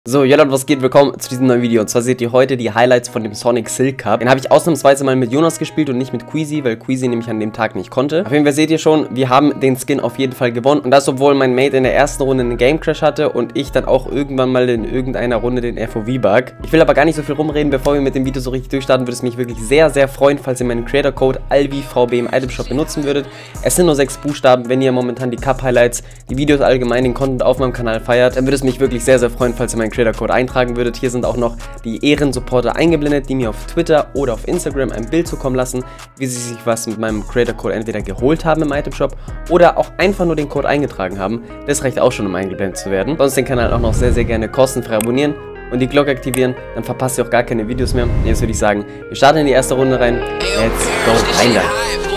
So, Leute, was geht? Willkommen zu diesem neuen Video. Und zwar seht ihr heute die Highlights von dem Sonic Silk Cup. Den habe ich ausnahmsweise mal mit Jonas gespielt und nicht mit Queasy, weil Queasy nämlich an dem Tag nicht konnte. Auf jeden Fall seht ihr schon, wir haben den Skin auf jeden Fall gewonnen. Und das, obwohl mein Mate in der ersten Runde einen Game Crash hatte und ich dann auch irgendwann mal in irgendeiner Runde den FOV-Bug. Ich will aber gar nicht so viel rumreden, bevor wir mit dem Video so richtig durchstarten, würde es mich wirklich sehr, sehr freuen, falls ihr meinen Creator-Code ALVIVB im Item Shop benutzen würdet. Es sind nur 6 Buchstaben. Wenn ihr momentan die Cup-Highlights, die Videos allgemein, den Content auf meinem Kanal feiert, dann würde es mich wirklich sehr, sehr freuen, falls ihr meinen Creator-Code eintragen würdet. Hier sind auch noch die Ehrensupporter eingeblendet, die mir auf Twitter oder auf Instagram ein Bild zukommen lassen, wie sie sich was mit meinem Creator-Code entweder geholt haben im Item-Shop oder auch einfach nur den Code eingetragen haben. Das reicht auch schon, um eingeblendet zu werden. Sonst den Kanal auch noch sehr, sehr gerne kostenfrei abonnieren und die Glocke aktivieren, dann verpasst ihr auch gar keine Videos mehr. Jetzt würde ich sagen, wir starten in die erste Runde rein. Let's go, rein da.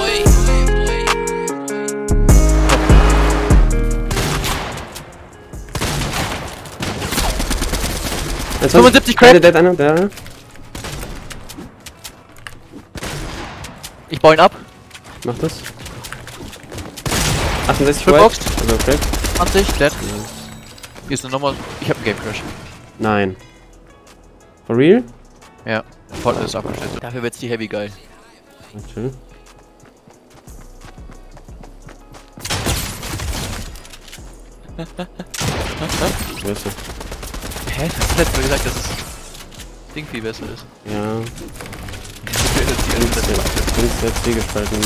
Jetzt 75 Crack. Der. Ich baue ihn ab. Mach das. 68 Boxed. Also Crack. 20, dead. Hier ist eine Nummer. Ich hab einen Game Crash. Nein. For real? Ja. Voll ist abgeschnitten. Dafür wird's die Heavy geil. Okay. Weißt du? Hä? Das hat letztes Mal gesagt, dass es Ding viel besser ist. Ja. Links der Zwiegespalten.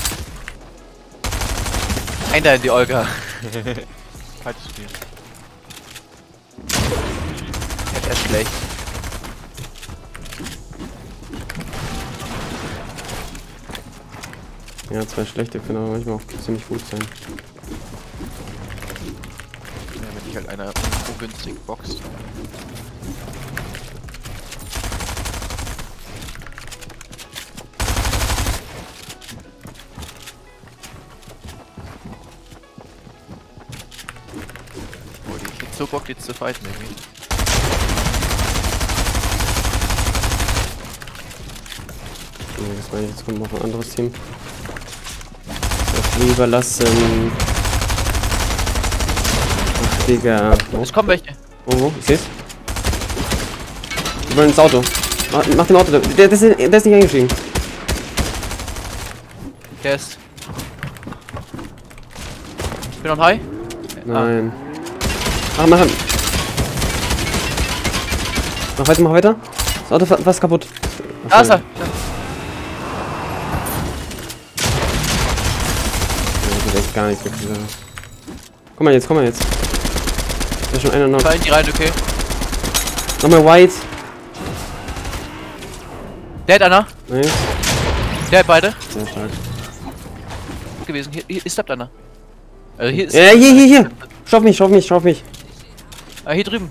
Einer in die Olga. Falsches Spiel. Er ist schlecht. Ja, 2 schlechte können aber manchmal auch ziemlich gut sein. Ja, wenn dich halt einer ungünstig boxt. Oh, ich hätte so Bock jetzt zu fighten irgendwie. Nee, das meine ich, jetzt kommt noch ein anderes Team. Das lieber lassen. Ach, Digga. Es kommen welche. Wo? Ich seh's. Die wollen ins Auto. Mach dem Auto. Der ist nicht eingestiegen. Der ist. Ich bin on high. Nein. Mach ihn. Mach weiter. Das Auto fast kaputt. Da ist er. Das ist echt gar nichts wirklich. Komm mal jetzt. Da ist schon einer noch. Fall in die rein, okay. Nochmal White. Der hat einer. Nice. Der hat beide. Sehr stark. Gewesen. Hier steppt einer. Also hier ist. Ja, hier. Schauf mich. Ah, hier drüben.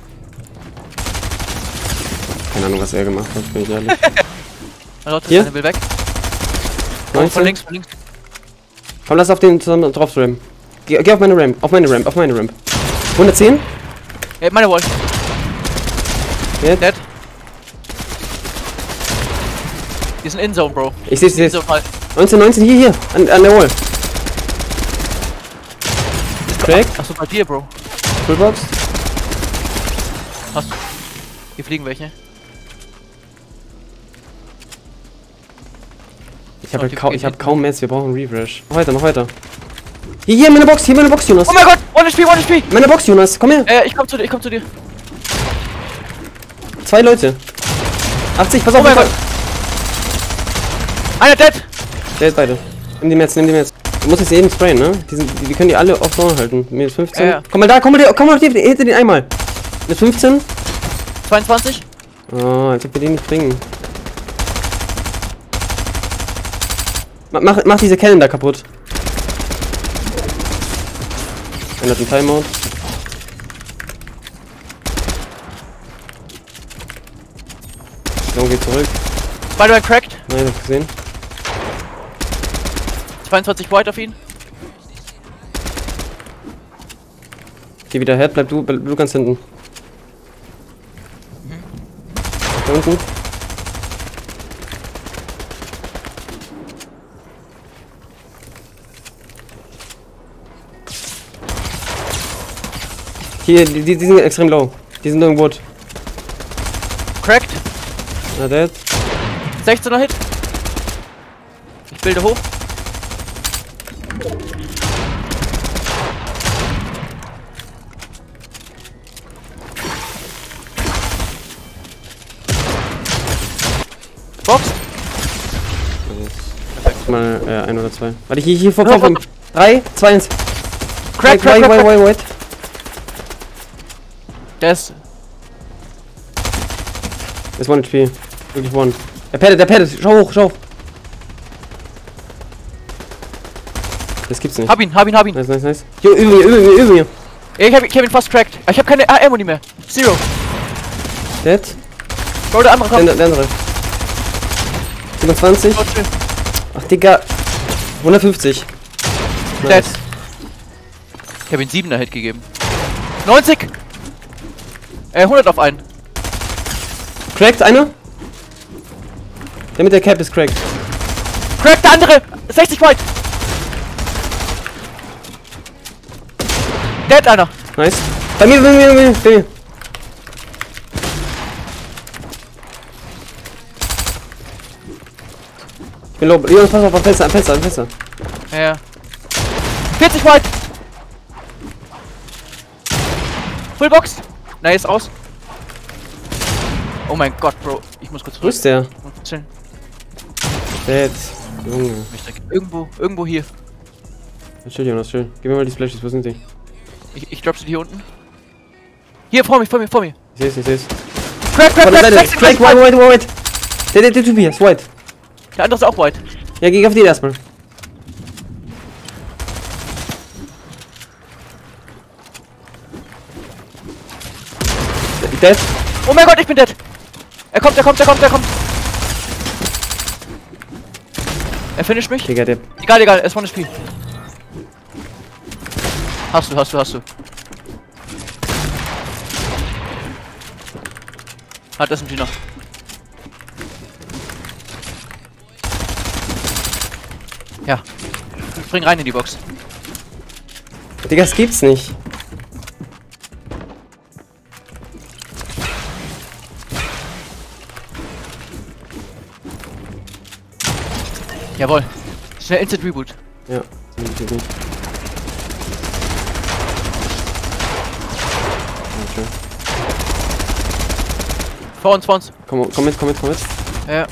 Keine Ahnung, was er gemacht hat, bin ich ehrlich. Hier? Einer will weg. Oh, von links. Komm, lass auf den zusammen drauf rampen. Geh auf meine Ramp. Auf meine Ramp. 110? Ey, meine Wall. Dead. Dead. Die sind in-Zone, Bro. Ich seh's. In-Zone halt. 19, hier. An der Wall. Crack. Achso, bei dir, Bro. Fullbox. Hast du. Hier fliegen welche. Ich hab kaum Mess, wir brauchen Refresh. Mach weiter. Hier, meine Box, Jonas. Oh mein Gott, One HP. Meine Box, Jonas, komm her. Ich komm zu dir. 2 Leute. 80, pass auf. Oh mein Gott. Einer dead. Dead beide. Nimm die Metz. Du musst jetzt eben sprayen, ne? Die können die alle auf Zone halten. Mir ist 15. Ja. Komm mal hinter den einmal. Mit 15. 22. Oh, als ob wir den nicht bringen. Mach diese Kellen da kaputt. Einer hat einen Timeout. Zone geht zurück. Beide cracked. Nein, hab gesehen. 22 White auf ihn. Geh wieder Head, bleib du ganz hinten. Da unten. Hier, die sind extrem low. Die sind irgendwo. Cracked. Na, dead. 16er Hit. Ich bilde hoch. Box. Perfekt. Mal ein oder zwei. Warte, hier vor 3, 2, 1. Crack. Wait. Der ist. Ist 1 HP. Wirklich 1. Der paddet. Schau hoch. Das gibt's nicht. Hab ihn. Nice. Hier, über mir. Ich hab ihn fast cracked. Ich hab keine Ammo mehr. Zero. Dead. Bro, der andere kommt. Der andere. 27. Ach, Digga. 150. Dead. Ich hab ihn 7er Hit gegeben. 90. 100 auf einen. Cracked einer? Der mit der Cap ist cracked. Cracked der andere. 60 White. Dead einer. Nice. Bei mir. Ich bin low. Jonas, pass auf, am Fenster. Ja. 40 White. Full Box. Nice, aus. Oh mein Gott, Bro. Ich muss kurz Wo ist der? chillen. Dead. Junge. Irgendwo hier. Chill, Jonas, chill. Gib mir mal die Splashes, wo sind die? Ich drop sie hier unten. Hier, vor mir. Ich seh's. Crack. Crack, white. Der Typ hier ist white. Der andere ist auch white. Ja, geh auf den erstmal. Dead. Oh mein Gott, ich bin dead. Er kommt. Er finisht mich. Digga, der. Egal, er ist 1 HP. Hast du. Das sind die noch. Ja. Spring rein in die Box. Digga, das gibt's nicht. Jawohl. Schnell Instant Reboot. Ja. Vor uns. Komm mit. Ja.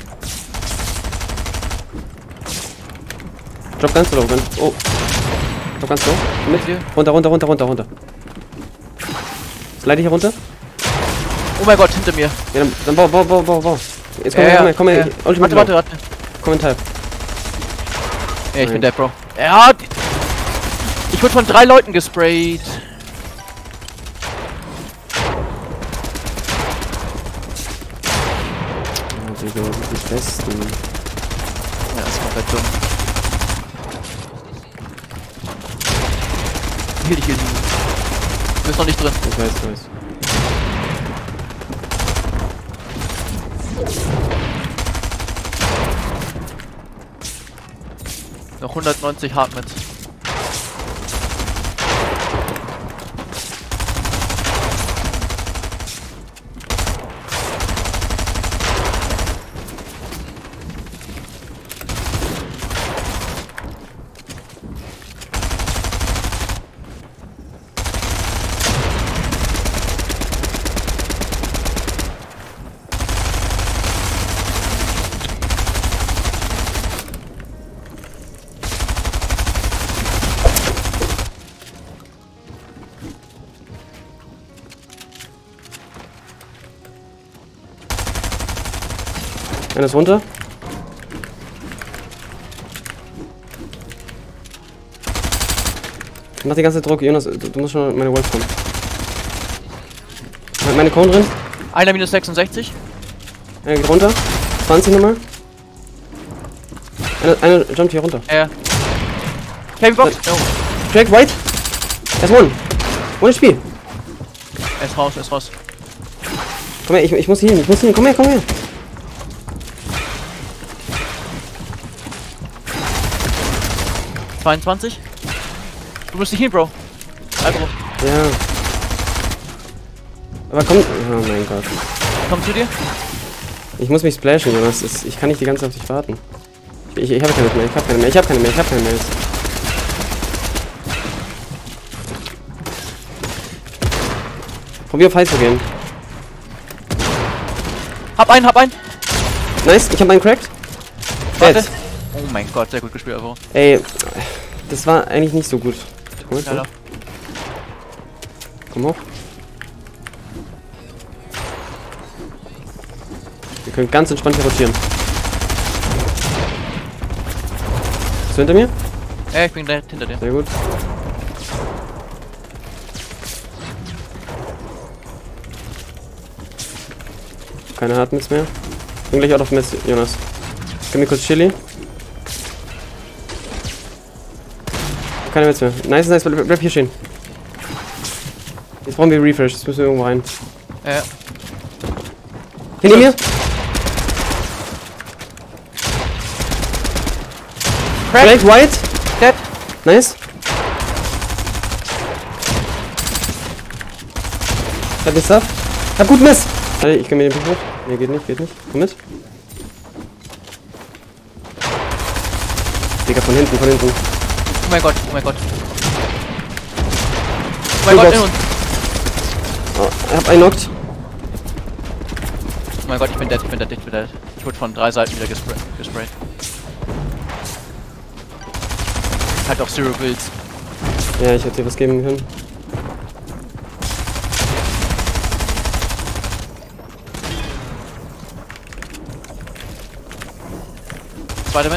Drop ganz low. Oh. Drop ganz low. Komm mit. Runter. Slide hier runter. Oh mein Gott, hinter mir. Ja, dann bau. Jetzt komm her. Warte. Kommentar. Ja, ich bin dead, Bro. Ja, ich wurde von 3 Leuten gesprayt. Digga, das ist die Besten. Ja, das ist komplett dumm. Heal dich. Du bist noch nicht drin. Ich weiß. Noch 190 Hardments. Einer ist runter. Mach die ganze Zeit Druck, Jonas, du musst schon meine Wolf kommen. Meine Cone drin. Einer minus 66. Einer geht runter. 20 nochmal. Einer jumpt hier runter. Ja. Heavy Box. Oh. Crack, white. Er ist one. Ohne Spiel. Er ist raus. Komm her, ich muss hin. Komm her. 22. Du musst dich hin, Bro. Also. Ja. Aber komm. Oh mein Gott. Komm zu dir. Ich muss mich splashen, Jonas. Ich kann nicht die ganze Zeit auf dich warten. Ich habe keine mehr. Ich habe keine mehr. Ich habe keine mehr. Ich habe keine mehr. Probier auf High zu gehen. Hab einen. Nice, ich habe einen cracked. Warte. Oh mein Gott, sehr gut gespielt, Alvaro. Ey, das war eigentlich nicht so gut. Ja, komm hoch. Wir können ganz entspannt hier rotieren. Bist du hinter mir? Ja, ich bin direkt hinter dir. Sehr gut. Keine Hardmits mehr. Bin gleich out of Mess, Jonas. Gib mir kurz Chili. Keine Mets mehr. Nice, bleib hier stehen. Jetzt brauchen wir Refresh, jetzt müssen wir irgendwo rein. Ja. Hinter mir! Cracked, white! Dead! Nice! Ich hab den Stuff. Hab gut Miss! Alter, ich kann mir den Pick hoch. Nee, geht nicht. Komm mit. Digga, von hinten. Oh mein Gott. Oh mein Gott, in uns. Oh, ich hab einen knockt. Oh mein Gott, ich bin dead. Ich wurde von 3 Seiten wieder gesprayt. Halt auch Zero Builds. Ja, ich hätte dir was geben können. Spider-Man.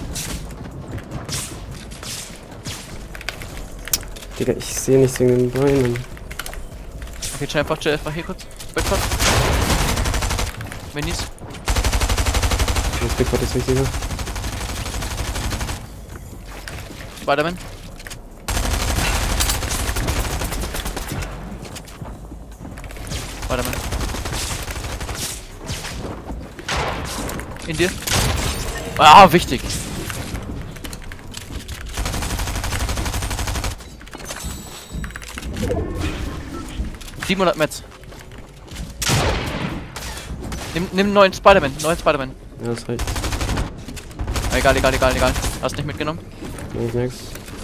Digga, ich sehe nichts wegen den Bäumen. Okay, chill einfach hier kurz. Backford. Minis. Das Backford ist wichtiger. Spider-Man. In dir. Ah, wichtig. $700 Metz. Nimm einen neuen Spider-Man. Ja, das reicht. Egal. Hast nicht mitgenommen? Ich merk's.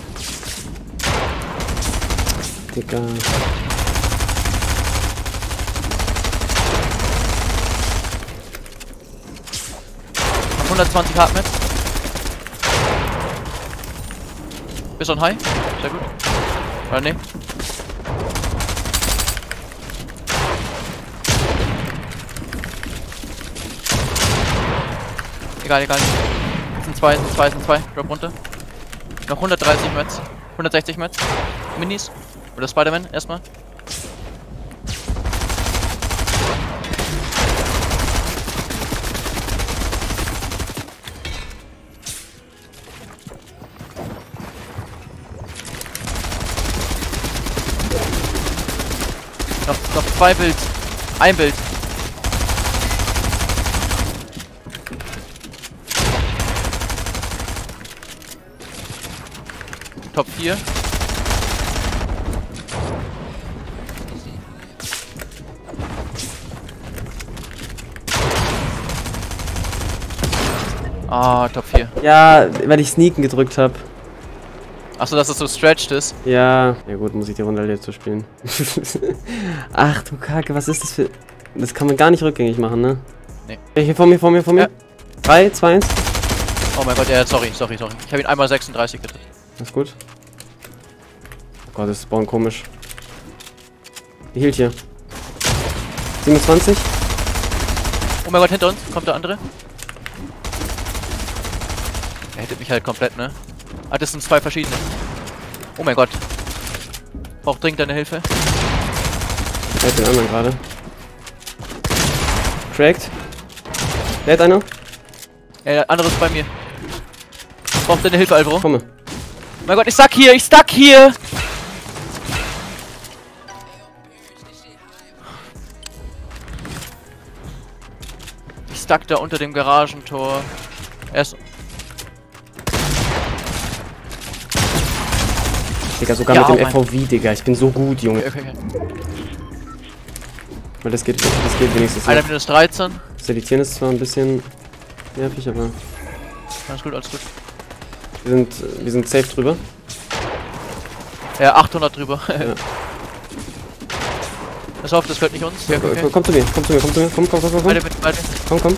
Digga. 120 Hardmet. Bist on High? Sehr gut. Oder ne? Egal. Sind zwei. Drop runter. Noch 130 Metz. 160 Metz. Minis. Oder Spider-Man erstmal. Noch 2 Bild. Ein Bild. Top 4. Ah, Top 4. Ja, weil ich Sneaken gedrückt habe. Achso, dass es so stretched ist. Ja. Ja gut, muss ich die Runde jetzt so spielen. Ach du Kacke, was ist das für... Das kann man gar nicht rückgängig machen, ne? Nee. Hier vor mir. Ja. 3, 2, 1. Oh mein Gott, ja, sorry. Ich habe ihn einmal 36 gedrückt. Ist gut. Oh Gott, das Spawn komisch. Hielt hier. 27. Oh mein Gott, hinter uns kommt der andere. Er hittet mich halt komplett, ne? Ah, das sind 2 verschiedene. Oh mein Gott. Braucht dringend deine Hilfe. Er hat den anderen gerade. Cracked. Der hat einer. Der andere ist bei mir. Braucht deine Hilfe, Alvaro. Komme. Oh mein Gott, ich stuck hier! Ich stuck da unter dem Garagentor. Er ist... Digga, sogar Ja, mit dem Mann. FOV, Digga. Ich bin so gut, Junge. Okay. Weil das geht wenigstens Einer noch. minus 13. Selektieren ist zwar ein bisschen nervig, aber Alles gut, alles gut. wir sind safe drüber. Ja, 800 drüber. Ja. Pass auf, das gehört nicht uns. Ja, okay. Komm zu mir, komm. Beide mit, beide. Komm.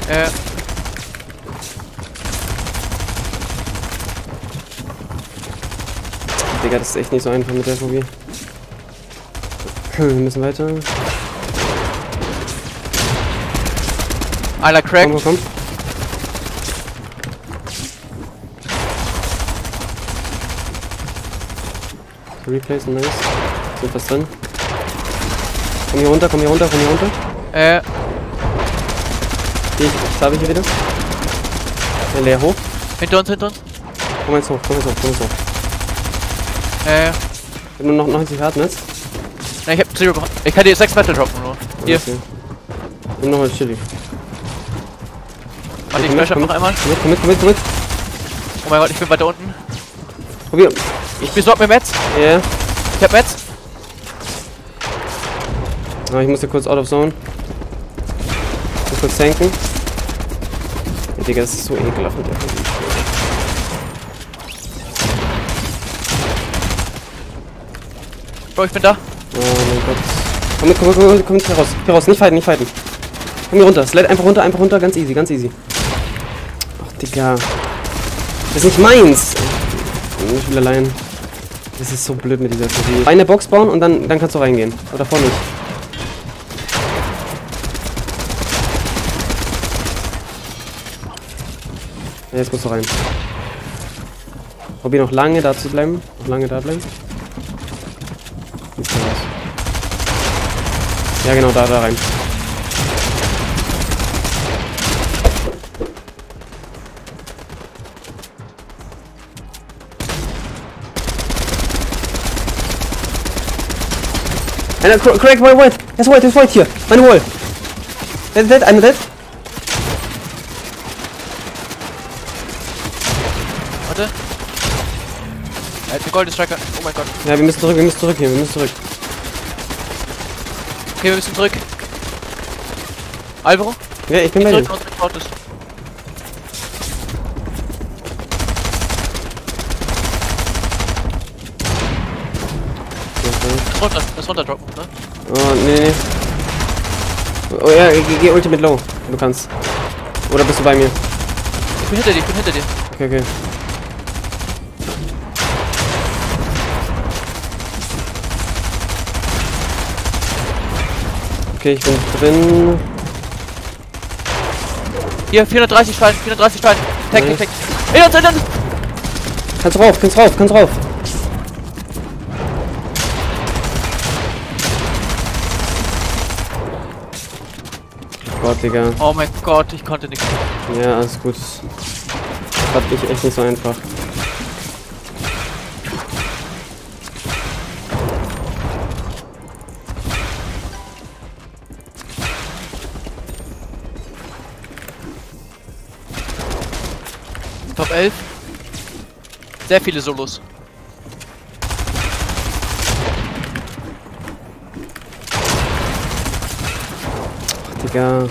Digga, das ist echt nicht so einfach mit der Phobie. Wir müssen weiter. Einer cracked. Komm. Replays, nice. Sind fast drin. Komm hier runter. Da habe ich hier wieder. Leer hoch. Hinter uns. Komm jetzt hoch. Ich hab nur noch 90 Hardness. Ne, ich hab 0 gemacht. Ich kann dir 6 Metal droppen nur. Hier. Okay. Nimm nochmal Chili. Warte, ich splash einfach einmal. Komm mit. Oh mein Gott, ich bin weiter unten. Probier. Ich besorg mir Mets. Ja. Yeah. Ich hab Mets. Ah, ich muss hier kurz out of zone. Ich muss kurz tanken. Ja, Digga, das ist so ekelhaft mit der Phobie. Bro, ich bin da. Oh mein Gott. Komm hier raus. Nicht fighten. Komm hier runter. Slide einfach runter. Ganz easy. Ach, Digga. Das ist nicht meins. Ich will allein. Das ist so blöd mit dieser Phobie. Eine Box bauen und dann kannst du reingehen. Oder davor nicht. Ja, jetzt musst du rein. Probier noch lange da zu bleiben. Ja, genau, da rein. Einer, Craig, White. Er ist White hier. Meine Wall. Dead, einer dead. Warte. Er hat eine Golden Striker. Oh mein Gott. Ja, wir müssen zurück hier. Okay, wir müssen zurück. Alvaro? Ja, ich bin bei dir. Zurück und supportest. Lass runter droppen, ne? Oh, nee. Oh ja, geh Ultimate Low. Du kannst. Oder bist du bei mir? Ich bin hinter dir. Okay. Okay, ich bin drin. Hier, 430 Steine. Tag. In uns. Kannst rauf. Gott, Digga. Oh mein Gott, ich konnte nichts. Ja, alles gut. Das hat mich echt nicht so einfach. Top 11. Sehr viele Solos. Digga.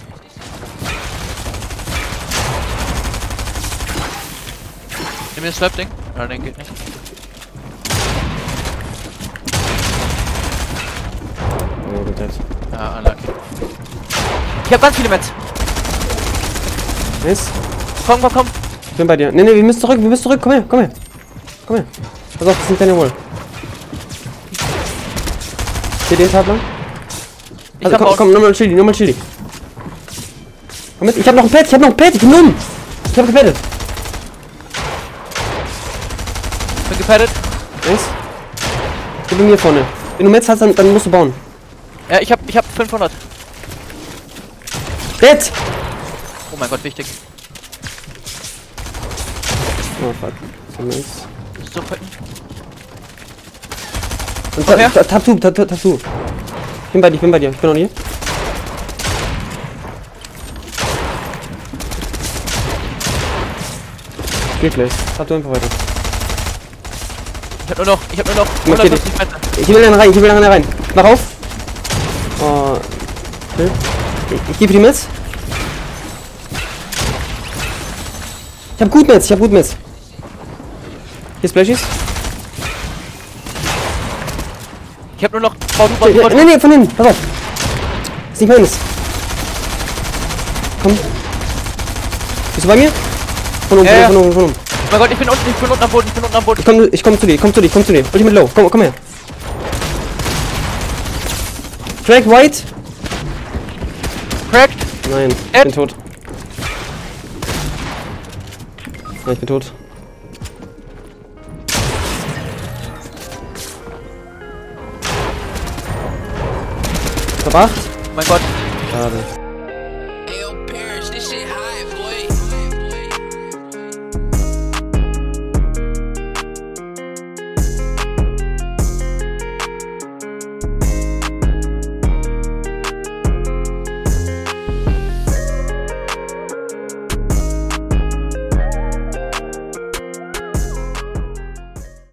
Nimm mir das Slap-Ding. Ja, den geht nicht. Oh, gut, Ja, unlucky. Ich hab ganz viele Mets. Nice. Komm. Ich bin bei dir. Nee, wir müssen zurück. Komm her. Pass auf, das sind deine Wall. Hier den Tab lang. Also komm, nochmal Chili. Komm mit, ich hab noch ein Pad, ich bin dumm. Ich hab gepattet. Bin gepattet. Nice. Ich bin mir vorne. Wenn du Metz hast, dann musst du bauen. Ja, ich hab 500. Dead! Oh mein Gott, wichtig. Oh fuck. So nice. So packen. Und Tattoo. Ich bin bei dir. Ich bin noch hier. Spielplays. Tattoo einfach weiter. Ich hab nur noch 150 Meter. Ich will einen rein. Mach auf. Oh. Okay. Ich gebe die mit. Ich hab gut mit. Hier Splashies. Ich hab nur noch... Nee, von hinten. Pass auf. Ist nicht meines. Komm. Bist du bei mir? Von oben. Oh mein Gott, ich bin unten am Boden, Ich komm zu dir. Ulti mit Low. Komm her. Crack, White. Cracked. Nein, ich bin tot. Nein, ich bin tot. Top 8. Oh mein Gott. Schade. Ayo, parents, this shit hot.